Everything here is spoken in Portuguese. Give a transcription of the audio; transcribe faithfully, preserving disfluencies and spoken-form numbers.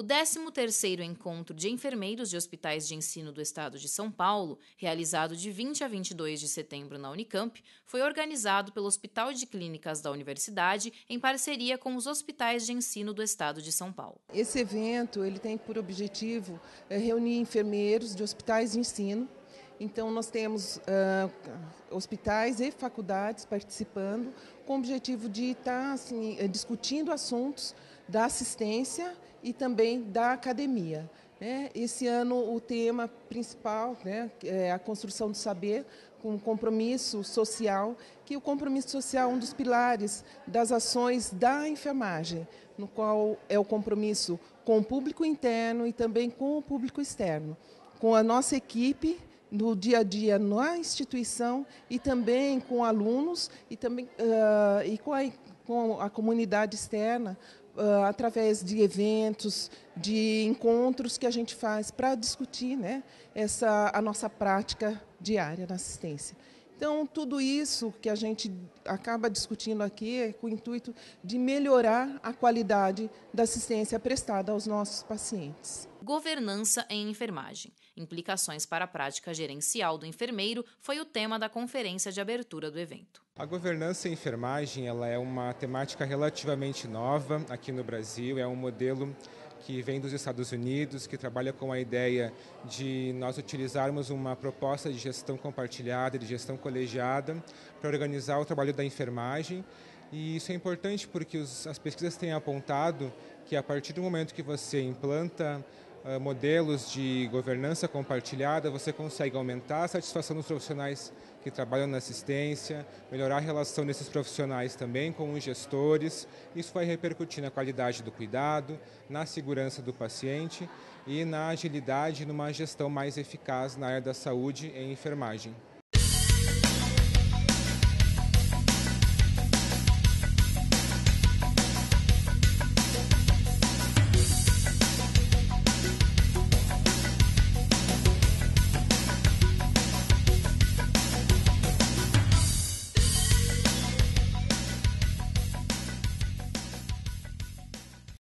décimo terceiro Encontro de Enfermeiros de Hospitais de Ensino do Estado de São Paulo, realizado de vinte a vinte e dois de setembro na Unicamp, foi organizado pelo Hospital de Clínicas da Universidade em parceria com os hospitais de ensino do Estado de São Paulo. Esse evento ele tem por objetivo é, reunir enfermeiros de hospitais de ensino. Então, nós temos uh, hospitais e faculdades participando com o objetivo de estar assim, discutindo assuntos da assistência e também da academia. Né? Esse ano, o tema principal, né, é a construção do saber com um compromisso social, que o compromisso social é um dos pilares das ações da enfermagem, no qual é o compromisso com o público interno e também com o público externo, com a nossa equipe, no dia a dia na instituição e também com alunos e também uh, e com a, com a comunidade externa uh, através de eventos, de encontros que a gente faz para discutir, né, essa a nossa prática diária na assistência. Então, tudo isso que a gente acaba discutindo aqui é com o intuito de melhorar a qualidade da assistência prestada aos nossos pacientes. Governança em enfermagem. Implicações para a prática gerencial do enfermeiro foi o tema da conferência de abertura do evento. A governança em enfermagem ela é uma temática relativamente nova aqui no Brasil, é um modelo que vem dos Estados Unidos, que trabalha com a ideia de nós utilizarmos uma proposta de gestão compartilhada, de gestão colegiada, para organizar o trabalho da enfermagem. E isso é importante porque os, as pesquisas têm apontado que a partir do momento que você implanta uh, modelos de governança compartilhada, você consegue aumentar a satisfação dos profissionais que trabalham na assistência, melhorar a relação desses profissionais também com os gestores. Isso vai repercutir na qualidade do cuidado, na segurança do paciente e na agilidade numa gestão mais eficaz na área da saúde e enfermagem.